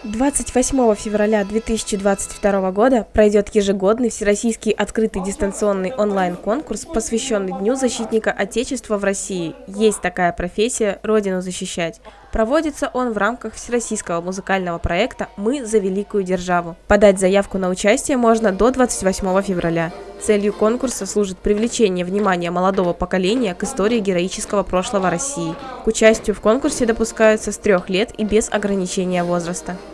28 февраля 2022 года пройдет ежегодный всероссийский открытый дистанционный онлайн-конкурс, посвященный Дню защитника Отечества в России. Есть такая профессия – Родину защищать. Проводится он в рамках всероссийского музыкального проекта «Мы за великую державу». Подать заявку на участие можно до 28 февраля. Целью конкурса служит привлечение внимания молодого поколения к истории героического прошлого России. К участию в конкурсе допускаются с 3 лет и без ограничения возраста.